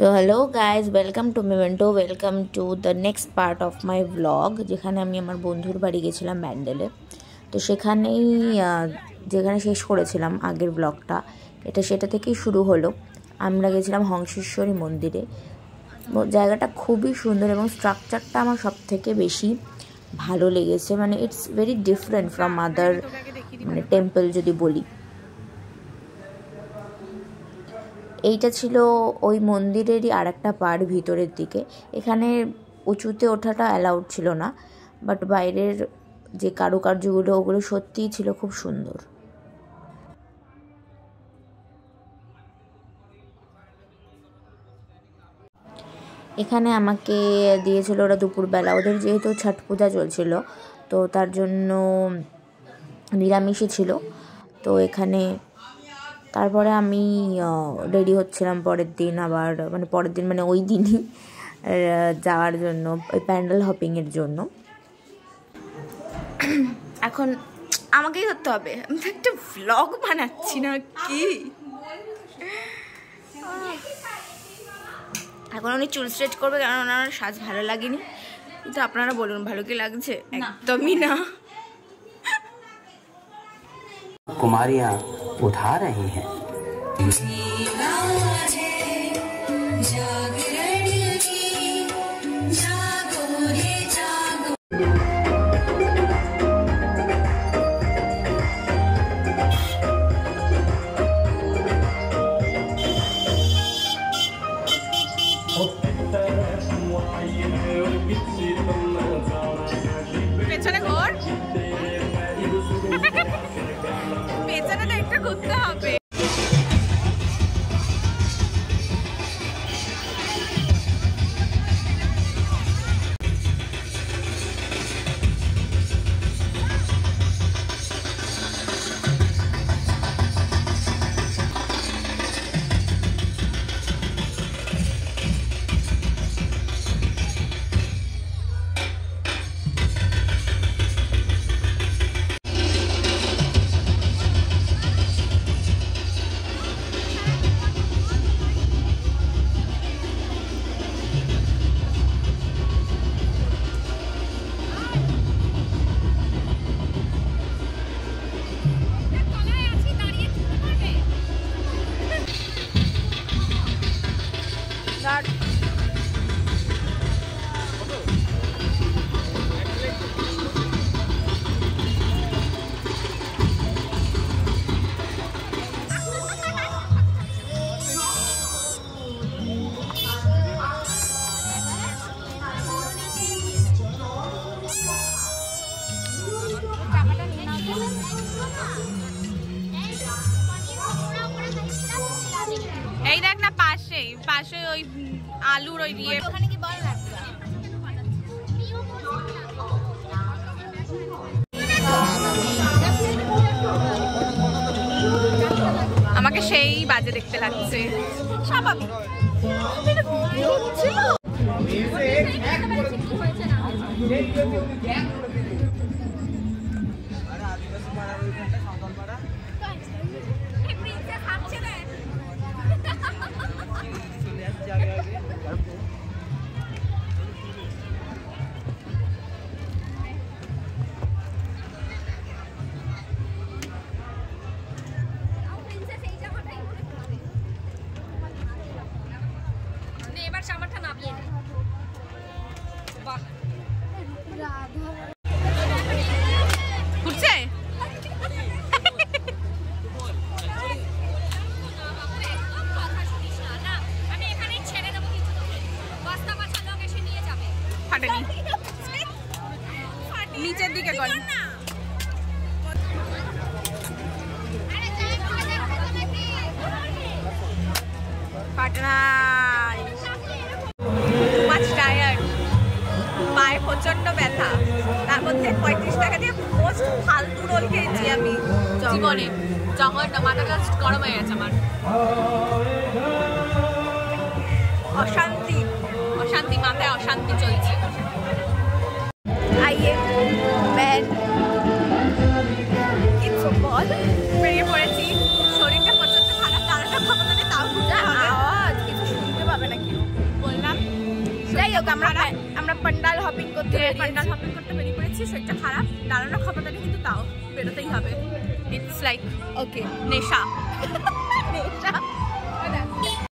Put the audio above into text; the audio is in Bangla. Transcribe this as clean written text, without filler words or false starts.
So hello guys, welcome to memento, welcome to the next part of my blog, যেখানে আমি আমার বন্ধুর বাড়ি গেছিলাম ব্যান্ডেলে। তো সেখানেই যেখানে শেষ করেছিলাম আগের ব্লগটা, সেটা থেকেই শুরু হলো। আমরা গেছিলাম হংসেশ্বরী মন্দিরে। জায়গাটা খুবই সুন্দর এবং স্ট্রাকচারটা আমার সব থেকে বেশি ভালো লেগেছে। মানে it's very different from other temple যদি বলি। এইটা ছিল ওই মন্দিরেরই আর একটা পার্ট ভিতরের দিকে। এখানে উঁচুতে ওঠাটা অ্যালাউড ছিল না, বাট বাইরের যে কারুকার্যগুলো ওগুলো সত্যিই ছিল খুব সুন্দর। এখানে আমাকে দিয়েছিল ওরা দুপুরবেলা, ওদের যেহেতু ছট পূজা চলছিল তো তার জন্য নিরামিষই ছিল। তো এখানে তারপরে আমি রেডি হচ্ছিলাম পরের দিন, আবার মানে ওই দিনই যাওয়ার জন্য, ওই প্যান্ডেল হপিংয়ের জন্য। এখন আমাকেই ধরতে হবে, আমি তো একটা ভ্লগ বানাচ্ছি না কি। এখন উনি চুল স্ট্রেট করবে, কারণ ওনার সাজ ভালো লাগেনি। কিন্তু আপনারা বলুন ভালো কি লাগছে? একদমই না। कुमारियां उठा रही हैं। পেছনে ঘোর, পেছনে তো একটু ঘুরতে হবে। এই দেখ না, পাশে ওই আলুর ওই দিয়ে ওখানে কি বল না। আমাকে সেই বাজে দেখতে লাগছে, স্বাভাবিক। এবার সামারটা নামিয়ে নে। বাহ, ঘুরছে। নিচের দিকে কর। পাটনা পায়ে প্রচন্ড ব্যথা, তার মধ্যে 35 টাকা দিয়ে মোস্ট ফালতু রোল খেয়েছি আমি জীবনে। যখন মাথাটা গরম হয়ে গেছে আমার, অশান্তি মাথায় অশান্তি চলছে। আইয়ে ব্যান কিছু বল, বেরিয়ে পড়েছি। শরীরটা প্রচন্ড খারাপ, তারাটা খাবো না, তাও আওয়াজ কিছু শুনতে পাবে নাকি। যাই হোক আমরা পান্ডাল হপিং করতে বেরিয়ে পড়েছি। শরীরটা খারাপ, দাঁড়ানো ক্ষমতাটা কিন্তু তাও বেরোতেই হবে। ইটস লাইক ওকে নেশা নেশা